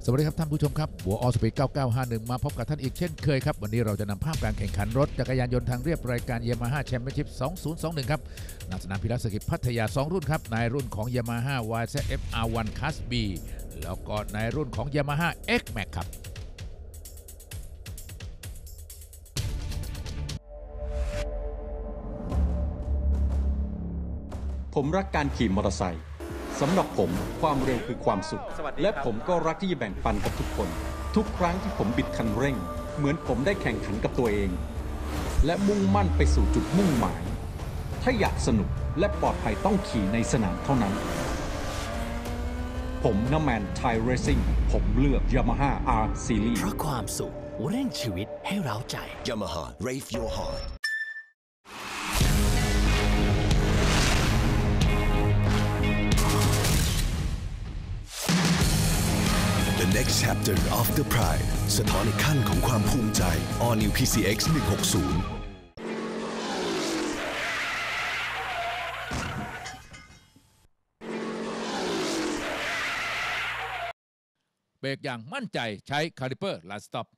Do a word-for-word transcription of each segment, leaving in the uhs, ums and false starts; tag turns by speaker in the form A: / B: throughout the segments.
A: สวัสดีครับท่านผู้ชมครับหัวออสปีดเก้าเก้าห้าหนึ่งมาพบกับท่านอีกเช่นเคยครับวันนี้เราจะนำภาพการแข่งขันรถจักรยานยนต์ทางเรียบรายการ Yamaha Championship สองพันยี่สิบเอ็ดครับณสนามพิรัสกิจพัทยาสองรุ่นครับในรุ่นของ Yamaha วาย แซด เอฟ อาร์ วัน Class B แล้วก็ในรุ่นของ Yamaha X Max ครับ
B: ผมรักการขี่มอเตอร์ไซค์สำหรับผมความเร็วคือความสุขและผมก็รักที่จะแบ่งปันกับทุกคนทุกครั้งที่ผมบิดคันเร่งเหมือนผมได้แข่งขันกับตัวเองและมุ่งมั่นไปสู่จุดมุ่งหมายถ้าอยากสนุกและปลอดภัยต้องขี่ในสนามเท่านั้นผมน้ำแมนไทยเรซิ่งผมเลือก Yamaha R Series
C: เพราะความสุขเร่งชีวิตให้เร้าใจ
D: Yamaha Rave Your Heart The next chapter of the pride สะท้อนอีกขั้นของความภูมิใจ All New พี ซี เอ็กซ์ หนึ่งหกศูนย์
A: เบรกอย่างมั่นใจใช้คาลิเปอร์ลาสต็อป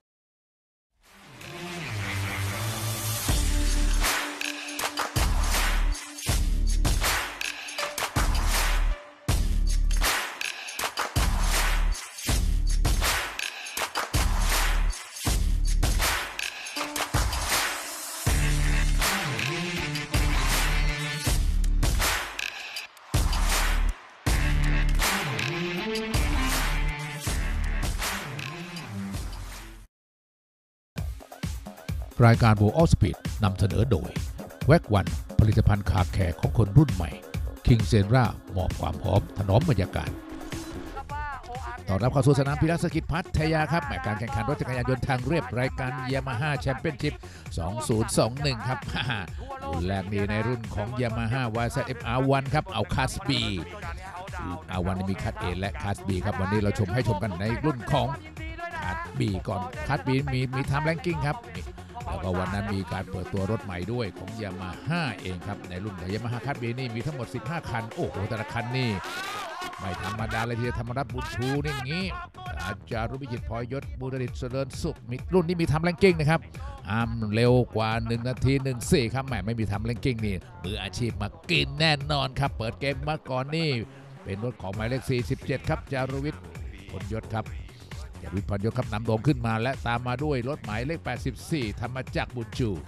A: รายการ World of Speed นำเสนอโดย แว็ก วัน ผลิตภัณฑ์คาแคร์ของคนรุ่นใหม่ King Sera มอบความหอมถนอมบรรยากาศต้อนรับเข้าสู่สนามพิรัสกิจพัทยาครับแมตช์การแข่งขันรถจักรยานยนต์ทางเรียบรายการ Yamaha Championship สองพันยี่สิบเอ็ดครับรุ่นแรกนี้ในรุ่นของ Yamaha วาย แซด เอฟ อาร์ วัน ครับเอา Class B อาร์ วัน มี Class A และ Class B ครับวันนี้เราชมให้ชมกันในรุ่นของClass B ก่อน Class B มีมี Time Ranking ครับแล้วก็วันนั้นมีการเปิดตัวรถใหม่ด้วยของ Yamaha เองครับในรุ่นของ Yamaha Class B นี่มีทั้งหมดสิบห้าคันโอ้โหแต่ละคันนี่ไม่ธรรมดาเลยทีเดียวธรรมรัตน์บุญชูนี่อย่างนี้อาจารย์รุบิจิตพอยศบุรดิตเจริญสุขมีรุ่นนี้มีทำแรงกิ้งนะครับอ้ามเร็วกว่าหนึ่งนาทีหนึ่งสี่ครับแหมไม่มีทำแรงกิ้งนี่มืออาชีพมากินแน่นอนครับเปิดเกมมาก่อนนี่เป็นรถของหมายเลขสี่สิบเจ็ดครับจารุวิทย์พลยศครับจารุวิทย์พลยศครับนำโด่งขึ้นมาและตามมาด้วยรถหมายเลขแปดสิบสี่ธรรมจักรบุญชู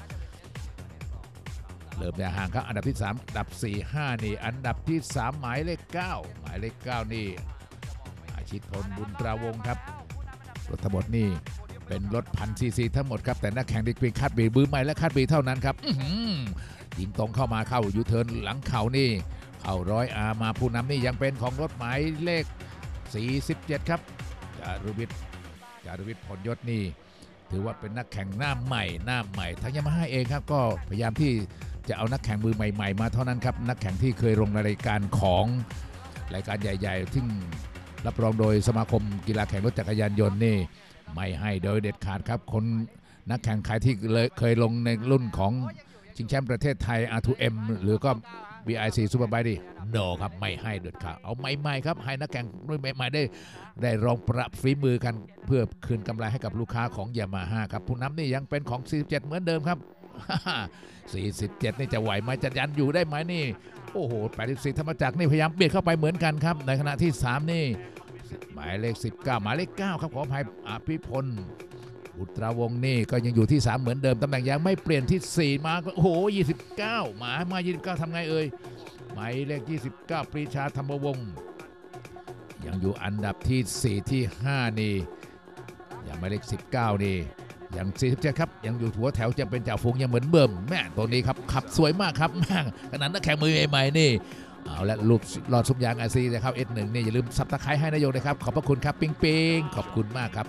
A: เริ่มแต่ห่างครับอันดับที่สามอันดับสี่ ห้านี่อันดับที่สามหมายเลขเก้าหมายเลขเก้านี่อาชิตพลบุญตราวงศ์ครับรถทั้งหมดนี่เป็นรถพันซีซีทั้งหมดครับแต่นักแข่งดีกรีคาดบีบื้อใหม่และคาดบีเท่านั้นครับยิงตรงเข้ามาเข้ายูเทิร์นหลังเข่านี่เข้าร้อยอามาผู้นำนี่ยังเป็นของรถหมายเลขสี่สิบเจ็ดครับจารุวิทย์จารุวิทย์พลยศนี่ถือว่าเป็นนักแข่งหน้าใหม่หน้าใหม่ทั้งยามาฮ่าเองครับก็พยายามที่จะเอานักแข่งมือใหม่ๆมาเท่านั้นครับนักแข่งที่เคยลงในรายการของรายการใหญ่ๆที่รับรองโดยสมาคมกีฬาแข่งรถจักรยานยนต์นี่ไม่ให้โดยเด็ดขาดครับคนนักแข่งใครที่เคยลงในรุ่นของชิงแชมป์ประเทศไทย อาร์ ทู เอ็ม หรือก็ บี ไอ ซี Superbike ดิโนครับไม่ให้เด็ดขาดเอาใหม่ๆครับให้นักแข่งรุ่นใหม่ๆได้ได้ลองประฝีมือกันเพื่อคืนกำไรให้กับลูกค้าของ Yamaha ครับผู้นำนี่ยังเป็นของสี่สิบเจ็ดเหมือนเดิมครับสี่สิบเจ็ดนี่จะไหวไหมจะยันอยู่ได้ไหมนี่โอ้โหแปดสิบสี่ธรรมจักรนี่พยายามเบียดเข้าไปเหมือนกันครับในขณะที่สามนี่หมายเลขสิบเก้าหมายเลขเก้าครับขออภัยอภิพลอุตราวงศ์นี่ก็ยังอยู่ที่สามเหมือนเดิมตำแหน่งยังไม่เปลี่ยนที่สี่มาโอ้โหยี่สิบเก้าหมามายี่สิบเก้าทำไงเอ่ยหมายเลขยี่สิบเก้าปรีชาธรรมวงศ์ยังอยู่อันดับที่สี่ที่ห้านี่ยังหมายเลขสิบเก้านี่อย่างสี่สิบเจ็ดครับยังอยู่หัวแถวจะเป็นจ่าฝูงยังเหมือนเบิ่มแม่ตัวนี้ครับขับสวยมากครับแม่ขนาดนักแข่งมือใหม่ๆนี่เอาและรูปหลอดซุปยางไอซีนะครับ เอส หนึ่ง นี่อย่าลืมซับตะไคร้ให้นายโยนะครับขอบพระคุณครับปิ๊งปิ๊งขอบคุณมากครับ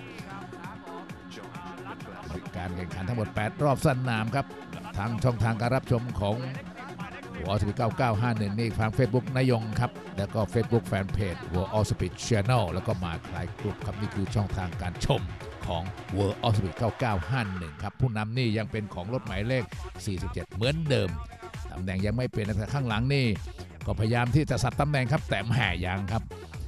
A: การแข่งขันทั้งหมดแปดรอบสนามครับทางช่องทางการรับชมของWorld of Speed เก้าเก้าห้าหนึ่งนี่ทาง Facebook นายงครับแล้วก็ Facebook Fanpage World of Speed Channel แล้วก็มาคลายกลุ่มครับนี่คือช่องทางการชมของ World of Speed เก้าเก้าห้าหนึ่งครับผู้นำนี่ยังเป็นของรถหมายเลขสี่สิบเจ็ดเหมือนเดิมตำแหน่งยังไม่เปลี่ยนแต่ข้างหลังนี่ก็พยายามที่จะสับตำแหน่งครับแต่แหมยังครับ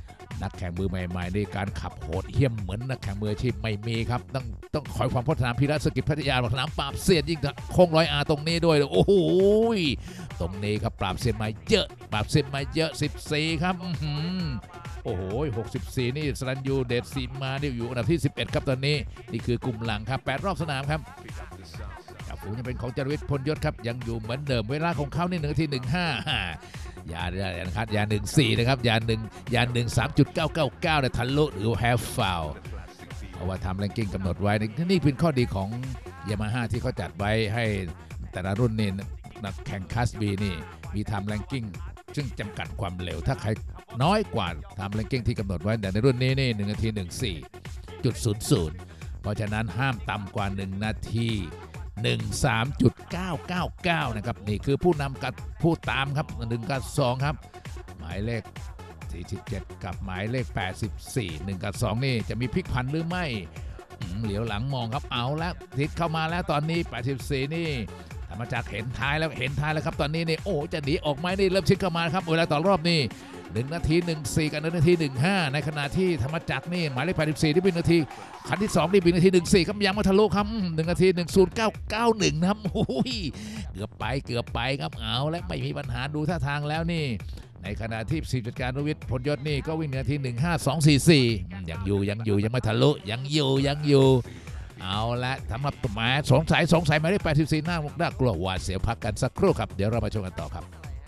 A: นักแข่งมือใหม่ๆในการขับโหดเหี้ยมเหมือนนักแข่งมืออาชีพไม่มีครับต้องต้องคอยความพัฒนาพิรัสกิจพัทยาสนามปราบเซียนยิ่งโค้งร้อยอาตรงนี้ด้วยโอ้โหตรงนี้ครับปราบเซียนมาเยอะปราบเซียนมาเยอะสิบสี่ครับโอ้โหหกสิบสี่นี่สรัญยูเดชศรีมานี่อยู่อันดับที่สิบเอ็ดครับตอนนี้นี่คือกลุ่มหลังครับแปดรอบสนามครับจ่าฝูงยังเป็นของจรวิทย์พลยศครับยังอยู่เหมือนเดิมเวลาของเขานี่หนึ่งนาทีหนึ่งห้ายานะครับยาหนึ่งสี่นะครับยาหนึ่งยาหนึ่งสามจุดเก้าเก้าเก้าเนี่ยทะลุหรือแฮฟฟาวเพราะว่าทำแรงกิ้งกำหนดไว้นี่เป็นข้อดีของยามาฮ่าที่เขาจัดไว้ให้แต่ละรุ่นนี่นักแข่งคลาส บี นี่มีทำแรงกิ้งซึ่งจำกัดความเร็วถ้าใครน้อยกว่าทำแรงกิ้งที่กำหนดไว้แต่ในรุ่นนี้นี่หนึ่งนาทีหนึ่งสี่จุดศูนย์ศูนย์เพราะฉะนั้นห้ามต่ำกว่าหนึ่งนาทีหนึ่งสามจุดเก้าเก้าเก้านะครับนี่คือผู้นำกับผู้ตามครับหนึ่งกับสองครับหมายเลขสี่สิบเจ็ดกับหมายเลขแปดสิบสี่ หนึ่งกับสองนี่จะมีพลิกผันหรือไม่เหลียวหลังมองครับเอาแล้วทิศเข้ามาแล้วตอนนี้แปดสิบสี่นี่ธรรมจักรเห็นท้ายแล้วเห็นท้ายแล้วครับตอนนี้นี่โอ้จะหนีออกไหมนี่เริ่มชิดเข้ามาครับเวลาต่อรอบนี่หนึ่งนาทีหนึ่งสี่กับหนึ่งนาทีหนึ่งห้าในขณะที่ธรรมจักรนี่หมายเลขแปดสิบสี่ที่เป็นนาทีคันที่สองนี่เป็นนาทีหนึ่งสี่ครับยังมาทะลุครับหนึ่งนาทีหนึ่งศูนย์เก้าเก้าหนึ่งนะครับโอ้ยเกือบไปเกือบไปครับเอาและไม่มีปัญหาดูท่าทางแล้วนี่ในขณะที่สิบจัดการรวิทย์พลยศนี่ก็วิ่งนาทีหนึ่งห้าสองสี่สี่ยังอยู่ยังอยู่ยังไม่ทะลุยังอยู่ยังอยู่เอาละสำหรับหมายสงสัยสงสัยหมายเลขแปดสิบสี่หน้าน่ากลัวหวาดเสียวพักกันสักครู่ครับเดี๋ยวเรามาชมกันต่อครับ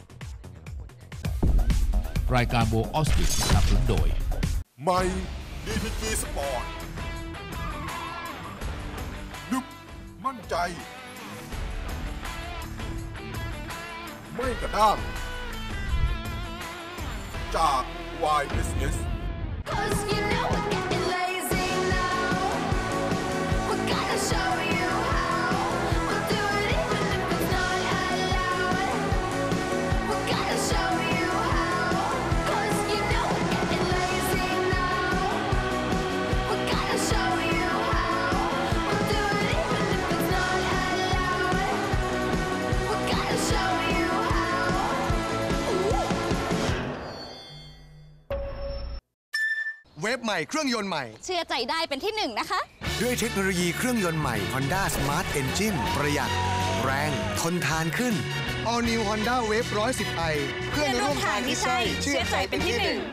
A: รายการโบออสติสนับสนุนโดย
E: ใหม่ ดี พี จี สปอร์ตนึกมั่นใจไม่กระด้างจาก วาย เอส เอส
F: เวฟใหม่เครื่องยนต์ใหม่
G: เชื่อใจได้เป็นที่หนึ่งนะคะ
F: ด้วยเทคโนโลยีเครื่องยนต์ใหม่ Honda Smart Engine ประหยัดแรงทนทานขึ้น All New Honda Wave หนึ่งร้อยสิบไอ เพื่อนร่วมทางที่ใช่เชื่อใจเป็นที่หนึ่ง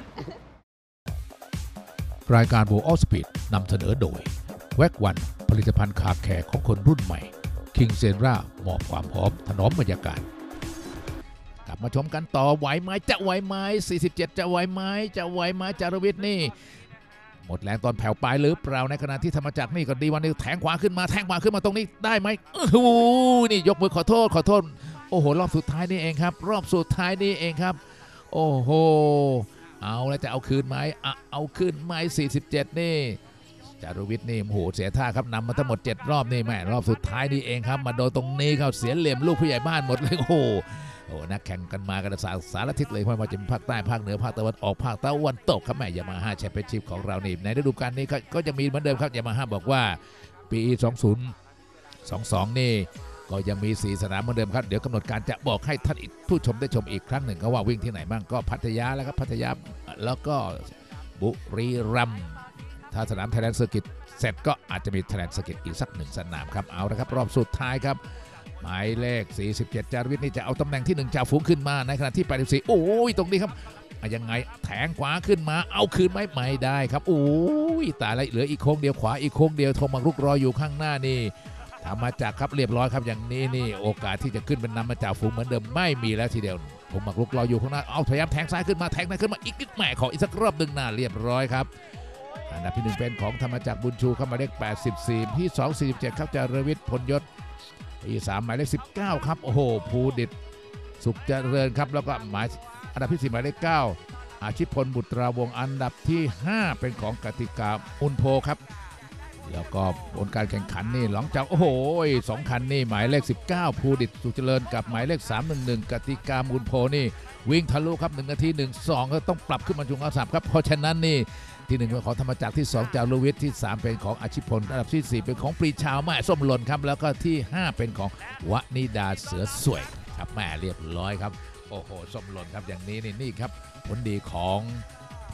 A: รายการโบออสปีดนำเสนอโดยแว็กวันผลิตภัณฑ์คาแคร์ของคนรุ่นใหม่คิงเซนร่ามอบความหอมถนอมบรรยากาศกลับมาชมกันต่อไหวไหมจะไหวไหมสี่สิบเจ็ดจะไหวไหมจะไหวไหมจารวิทย์นี่หมดแรงตอนแผ่วปลายหรือเปล่าในขณะที่ธรรมจักรนี่ก็ดีวันนี้แทงขวาขึ้นมาแทงขวาขึ้นมาตรงนี้ได้ไหมโอ้โหนี่ยกมือขอโทษขอโทษโอ้โหรอบสุดท้ายนี่เองครับรอบสุดท้ายนี่เองครับโอ้โหเอาแล้วจะเอาคืนไหมเอาคืนไหมสี่สิบเจ็ดนี่จารวิทย์นี่โอ้โหเสียท่าครับนำมาทั้งหมดเจ็ดรอบนี่แม่รอบสุดท้ายนี่เองครับมาโดนตรงนี้เขาเสียเหลี่ยมลูกผู้ใหญ่บ้านหมดเลยโอ้โหโอ้นักแข่งกันมากันสารสารทิศเลยไม่ว่าจะเป็นภาคใต้ภาคเหนือภาคตะวันออกภาคตะวันตกครับแม่ยามาฮ่าแชมเปี้ยนชิพของเรานี่ในฤดูกาลนี้ก็จะมีเหมือนเดิมครับยามาฮ่าบอกว่าปีสองพันยี่สิบสองนี่ก็ยังมีสี่สนามเหมือนเดิมครับเดี๋ยวกำหนดการจะบอกให้ท่านผู้ชมได้ชมอีกครั้งหนึ่งก็ว่าวิ่งที่ไหนบ้างก็พัทยาแล้วครับพัทยาแล้วก็บุรีรัมย์ถ้าสนามไทยแลนด์เซอร์กิตเสร็จก็อาจจะมีไทยแลนด์เซอร์กิตอีกสักหนึ่งสนามครับเอาละครับรอบสุดท้ายครับหมายเลขสี่สิบเจ็ดจารวิทย์นี่จะเอาตำแหน่งที่หนึ่งจ่าฝูงขึ้นมาในขณะที่แปดสิบสี่โอ้ยตรงนี้ครับยังไงแทงขวาขึ้นมาเอาคืนไหมไม่ได้ครับโอ้ยตายแล้วเหลืออีกโค้งเดียวขวาอีกโค้งเดียวโทมักรุกรออยู่ข้างหน้านี่ทำมาจากครับเรียบร้อยครับอย่างนี้นี่โอกาสที่จะขึ้นเป็นนำมาจ่าฝูงเหมือนเดิมไม่มีแล้วทีเดียวโทมักรุกรออยู่ข้างหน้าเอาพยายามแทงซ้ายขึ้นมาแทงซ้ายขึ้นมาอีกนิดแหม่ขออีกสักรอบหนึ่งหน้าเรียบร้อยครับอันดับที่หนึ่งเป็นของธรรมจักรบุญชูเข้ามาเลขแปดสิบสี่ที่สอง สี่สิบเจ็ดครับจารวิทย์พลยศที่สามหมายเลขสิบเก้าครับโอ้โหภูดิษฐ์สุขเจริญครับแล้วก็หมายอันดับที่สี่หมายเลขเก้าอาชิพลบุตราวงศ์อันดับที่ห้าเป็นของกติกาอุนโพครับแล้วก็ผลการแข่งขันนี่หลังจากโอ้โหสองคันนี่หมายเลขสิบเก้าภูดิษฐ์สุขเจริญกับหมายเลขสามหนึ่งหนึ่งกติกาอุนโพนี่วิ่งทะลุครับหนึ่งนาทีหนึ่งสองก็ต้องปรับขึ้นมาจุงอาสับครับเพราะฉะนั้นนี่ที่หนึ่งเป็นของธรรมจักรที่สองจารุวิทย์ที่สามเป็นของอาชิพลอันดับที่สี่เป็นของปรีชาวแม่ส้มหล่นครับแล้วก็ที่ห้าเป็นของวนิดาเสือสวยครับแม่เรียบร้อยครับโอ้โหส้มหล่นครับอย่างนี้นี่นี่ครับผลดีของ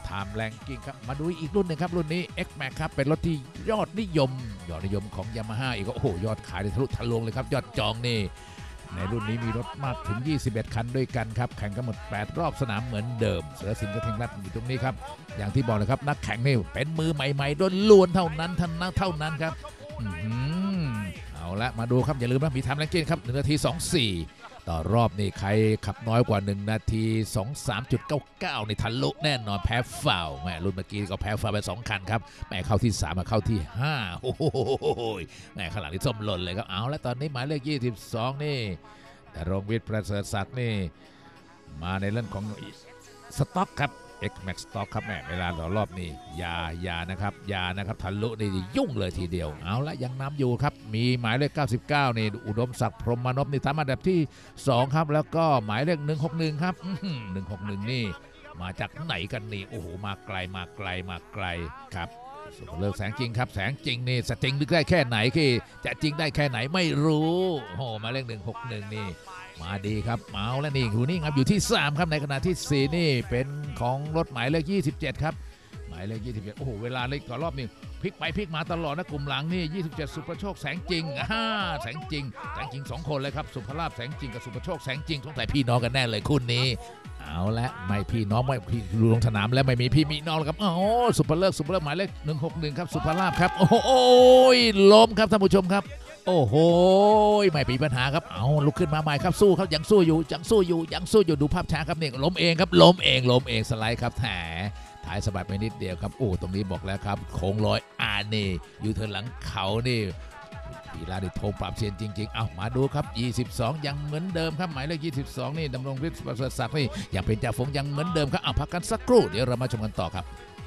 A: Time Ranking ครับมาดูอีกรุ่นหนึ่งครับรุ่นนี้ X Max ครับเป็นรถที่ยอดนิยมยอดนิยมของ Yamaha อีกโอ้โหยอดขายทะลุทะลวงเลยครับยอดจองนี่ในรุ่นนี้มีรถมากถึงยี่สิบเอ็ดคันด้วยกันครับแข่งกันหมดแปดรอบสนามเหมือนเดิมเสือสิงห์กระทิงรัฐอยู่ตรงนี้ครับอย่างที่บอกเลยครับนักแข่งนี่เป็นมือใหม่ๆล้วนๆเท่านั้นท่านนักเท่านั้นครับเอาละมาดูครับอย่าลืมนะมีไทม์แรงกิ้งครับหนึ่งนาทีสองสิบสี่ต่อรอบนี่ใครขับน้อยกว่าหนึ่งนาทีสองสิบสามจุดเก้าเก้าในทะลุแน่นอนแพ้ฟาวแม่รุ่นเมื่อกี้ก็แพ้ฟาวไปสองคันครับแม่เข้าที่สามมาเข้าที่ห้าโอ้โหแม่ข้างหลังนี่ส้มหล่นเลยครับเอาแล้วตอนนี้หมายเลขยี่สิบสองนี่แต่รงวิทย์ประเสริฐศักดิ์นี่มาในเรื่องของสต็อกครับ X Max Stock ครับแม่เวลาต่อรอบนี่ยายานะครับยานะครับทะลุนี่ยุ่งเลยทีเดียวเอาละยังนำอยู่ครับมีหมายเลขเก้าสิบเก้านี่อุดมศักดิ์พรหมานพนี่ทำอันดับที่สองครับแล้วก็หมายเลขหนึ่งหกหนึ่งครับหนึ่งหกหนึ่งนี่มาจากไหนกันนี่โอ้โหมาไกลมาไกลมาไกลครับสุดเลิกแสงจริงครับแสงจริงนี่สจริงได้แค่ไหนที่จะจริงได้แค่ไหนไม่รู้โอ้หมายเลขหนึ่งหกหนึ่งนี่มาดีครับเมาแล้วนี่อยู่นี่ครับอยู่ที่สามครับในขณะที่สี่นี่เป็นของรถหมายเลขยี่สิบเจ็ดครับหมายเลขยี่สิบเจ็ดโอ้โหเวลาเล็กกว่ารอบนี้พลิกไปพลิกมาตลอดนะกลุ่มหลังนี่ยี่สิบเจ็ดสุประโชคแสงจริงฮ่าแสงจริงแสงจริงสองคนเลยครับสุภราพแสงจริงกับสุประโชคแสงจริงสงสัยพี่น้องกันแน่เลยคู่นี้เอาละไม่พี่น้องไม่พี่ลงสนามแล้วไม่มีพี่มีน้องแล้วครับอ๋อสุภเลิกสุภเลิกหมายเลขหนึ่งหกหนึ่งครับสุภราพครับโอ้โหล้มครับท่านผู้ชมครับโอ้โหไม่มีปัญหาครับเอาลุกขึ้นมาใหม่ครับสู้ครับยังสู้อยู่ยังสู้อยู่ยังสู้อยู่ดูภาพช้าครับเนี่ยล้มเองครับล้มเองล้มเองสไลด์ครับแถท้ายสะบัดไปนิดเดียวครับโอ้ตรงนี้บอกแล้วครับโค้งร้อยอานี่อยู่เทินหลังเขานี่พีลาดิโทปรับเซียนจริงๆเอามาดูครับยี่สิบสองยังเหมือนเดิมครับหมายเลขยี่สิบสองนี่ดำรงฤทธิ์ประเสริฐศักดิ์นี่ยังเป็นจ่าฝูงยังเหมือนเดิมครับเอาพักกันสักครู่เดี๋ยวเรามาชมกันต่อครับ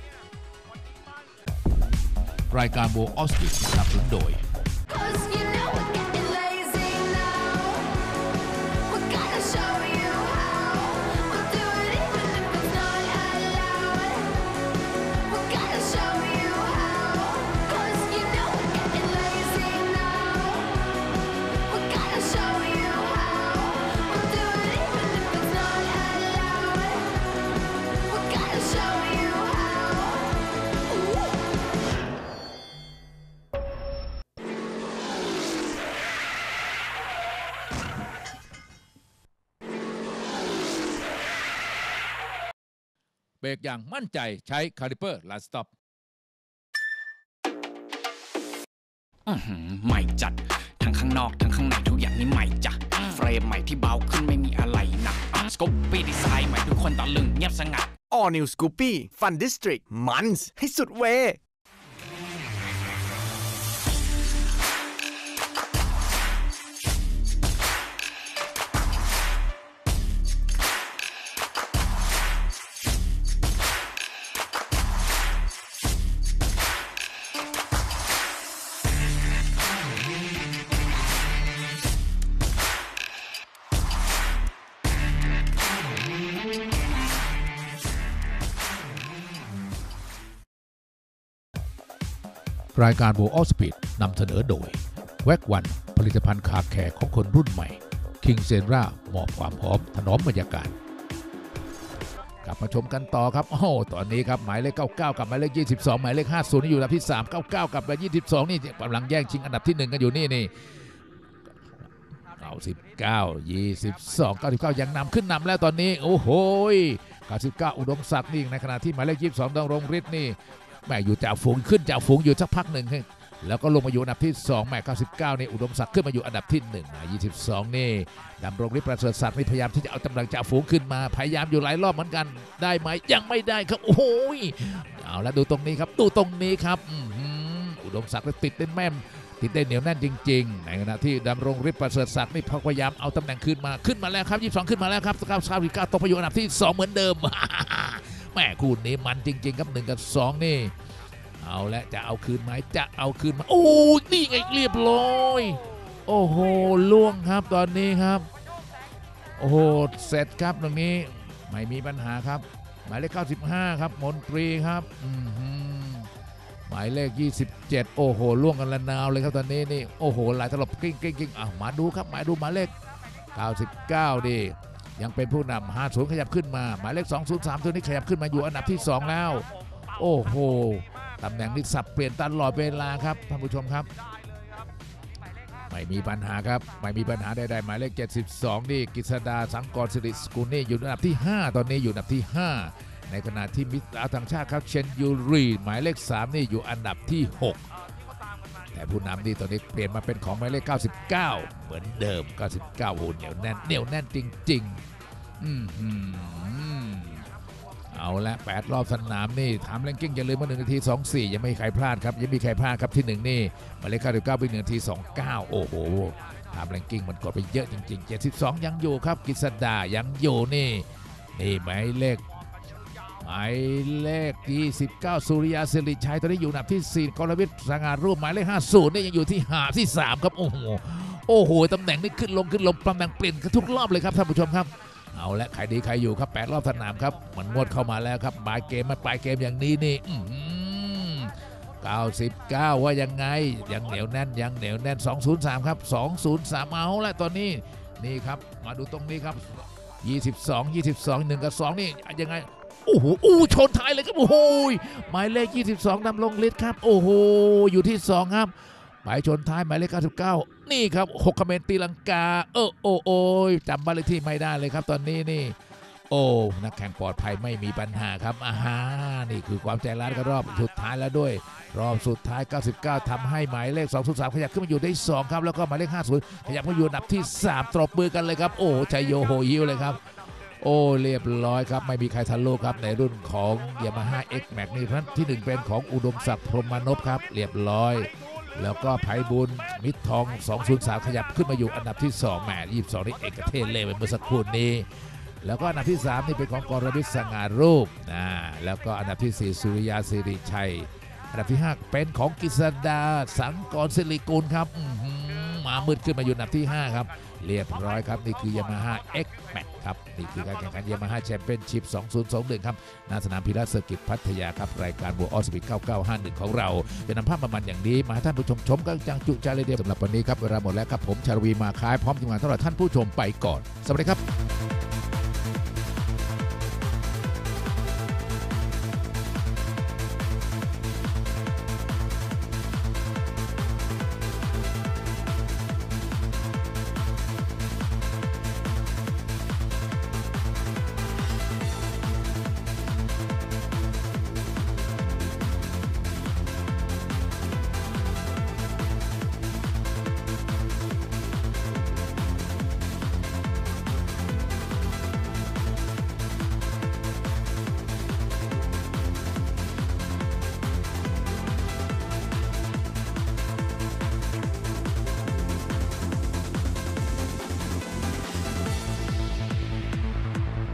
A: รายการโบออสติสนับสนุนโดยเบรกอย่างมั่นใจใช้คาลิเปอร์ลาสต็อป
C: ใหม่จัดทั้งข้างนอกทั้งข้างในทุกอย่างนี่ใหม่จัดเฟรมใหม่ที่เบาขึ้นไม่มีอะไรหนักสกูปปี้ดีไซน์ใหม่ทุกคนตะลึงเงียบสงัด
F: All New Scoopy Fun District มันให้สุดเว
A: รายการโบออสปีดนำเสนอโดยแว็กวันผลิตภัณฑ์คาแคร์ของคนรุ่นใหม่คิงเซนราเหมาะความพร้อมถนอมบรรยากาศกลับมาชมกันต่อครับโอ้ตอนนี้ครับหมายเลขเก้าสิบเก้ากับหมายเลขยี่สิบสองหมายเลขห้าสิบนี่อยู่อันดับที่สามเก้าสิบเก้ากับยี่สิบสองนี่กำลังแย่งชิงอันดับที่หนึ่งกันอยู่นี่นี่เก้าสิบเก้า ยี่สิบสอง เก้าสิบเก้ายังนำขึ้นนำแล้วตอนนี้โอ้โหเก้าสิบเก้าอุดมศักดิ์นี่ในขณะที่หมายเลขยี่สิบสองดำรงฤทธิ์นี่แม่อยู่จ่าฝูงขึ้นจ่าฝูงอยู่สักพักหนึ่งแล้วก็ลงมาอยู่อันดับที่สองแม่เก้าสิบเก้านี่อุดมศักดิ์ขึ้นมาอยู่อันดับที่หนึ่งยี่สิบสองนี่ดำรงฤทธิ์ประเสริฐศักดิ์นี่พยายามที่จะเอาตำแหน่งจ่าฝูงขึ้นมาพยายามอยู่หลายรอบเหมือนกันได้ไหมยังไม่ได้ครับโอ้โหเอาละดูตรงนี้ครับดูตรงนี้ครับอุดมศักดิ์ติดได้แม่นติดได้เหนียวแน่นจริงๆในขณะที่ดำรงฤทธิ์ประเสริฐศักดิ์นี่พยายามเอาตำแหน่งขึ้นมาขึ้นมาแล้วครับยี่สิบสองขึ้นมาแล้วครับเก้าสิบเก้าตกไปอยู่อันดับที่สองเหมือนเดิมแม่คู่นี้มันจริงๆครับหนึ่งกับสองนี่เอาและจะเอาคืนไหมจะเอาคืนมาโอ้นี่ไงเรียบร้อยโอ้โหล่วงครับตอนนี้ครับโอ้โหเสร็จครับตรงนี้ไม่มีปัญหาครับหมายเลขเก้าสิบห้าครับมนตรีครับหมายเลขยี่สิบเจ็ดโอ้โหล่วงกันละนาวเลยครับตอนนี้นี่โอ้โหหลายตลบกิ้งกิ้งกิ้งอ่ะมาดูครับมาดูหมายเลขเก้าสิบเก้าดิยังเป็นผู้นำห้าศูนย์ขยับขึ้นมาหมายเลขสองศูนย์สามตัวนี้ขยับขึ้นมาอยู่อันดับที่สองแล้วโอ้โหตำแหน่งนี้สับเปลี่ยนตลอดเวลาครับท่านผู้ชมครับไม่มีปัญหาครับไม่มีปัญหาใดๆหมายเลขเจ็ดสิบสองนี่กฤษดาสังกรสิริสกุลนี่อยู่อันดับที่ห้าตอนนี้อยู่อันดับที่ห้าในขณะที่มิตรต่างชาติครับเชนยูรีหมายเลขสามนี่อยู่อันดับที่หกแต่ผู้นำนี่ตอนนี้เปลี่ยนมาเป็นของหมายเลขเก้าสิบเก้าเหมือนเดิมเก้าสิบเก้าโหเหนียวแน่นเหนียวแน่นจริงๆอืมเอาละแปดรอบสนามนี่ถามแรงกิ้งอย่าลืมว่าหนึ่งนาทีสองสิบสี่ยังไม่มีใครพลาดครับยังมีใครพลาดครับที่หนึ่งนี่หมายเลขเก้าสิบเก้าเป็นหนึ่งนาทีสองสิบเก้าโอ้โหถามแรงกิ้งมันกดไปเยอะจริงๆเจ็ดสิบสองยังอยู่ครับกฤษดายังอยู่นี่นี่หมายเลขหมายเลขยี่สิบเก้าสุริยาสิริชัยตอนนี้อยู่อันดับที่สี่กรวิทย์สง่ารูปหมายเลขห้าสิบนี่ยังอยู่ที่หาที่สามครับโอ้โหโอ้โหตำแหน่งนี่ขึ้นลงขึ้นลงตำแหน่งเปลี่ยนทุกรอบเลยครับท่านผู้ชมครับเอาละใครดีใครอยู่ครับแปดรอบสนามครับมันงวดเข้ามาแล้วครับปลายเกมมาปลายเกมอย่างนี้นี่เก้าสิบเก้าว่ายังไงยังเหนียวแน่นยังเหนียวแน่นสองศูนย์สามครับสองศูนย์สามเอาละตอนนี้นี่ครับมาดูตรงนี้ครับยี่สิบสอง ยี่สิบสอง หนึ่งกับสองนี่ยังไงโอ้โหอู้ชนท้ายเลยครับโอ้โหหมายเลขยี่สิบสองดำรงฤทธิ์ครับโอ้โหอยู่ที่สองครับไปชนท้ายหมายเลขเก้าสิบเก้านี่ครับหกคอมเมนต์ตีลังกาเออโอ้โอ้จำบ้านเลขที่ไม่ได้เลยครับตอนนี้นี่โอ้นักแข่งปลอดภัยไม่มีปัญหาครับอาฮานี่คือความใจร้ายกันรอบสุดท้ายแล้วด้วยรอบสุดท้ายเก้าสิบเก้าทำให้หมายเลขสองศูนย์สามขยับขึ้นมาอยู่ได้สองครับแล้วก็หมายเลขห้าสิบขยับมาอยู่อันดับที่สามตบมือกันเลยครับโอ้ใจโยโหยิวเลยครับโอ้เรียบร้อยครับไม่มีใครทะลุครับในรุ่นของ Yamaha X Max นี่ท่านที่หนึ่งเป็นของอุดมศักดิ์พรหมานพครับเรียบร้อยแล้วก็ไพบุญมิตรทองสองศูนย์สามขยับขึ้นมาอยู่อันดับที่สองแหมยี่สิบสองนี่เอกเทศเล่ไปเมื่อสักครู่นี้แล้วก็อันดับที่สามนี่เป็นของกรวิทย์สง่ารูปนะแล้วก็อันดับที่สี่สุริยาสิริชัยอันดับที่ห้าเป็นของกฤษดาสังกรสิริกุลครับมามืดขึ้นมาอยู่อันดับที่ห้าครับเรียบร้อยครับนี่คือ Yamaha X Max ครับนี่คือการแข่งขัน Yamaha Championship สองศูนย์สองหนึ่งครับณสนามพีระเซอร์กิตพัทยาครับรายการบัวออสปิดเก้าเก้าห้าหนึ่งของเราจะนำภาพประมาณอย่างนี้มาให้ท่านผู้ชมชมกันจังจุใจเลยเดียวสำหรับวันนี้ครับเวลาหมดแล้วครับผมชาลวีมาคายพร้อมทีมงานต้อนรับท่านผู้ชมไปก่อนสวัสดีครับ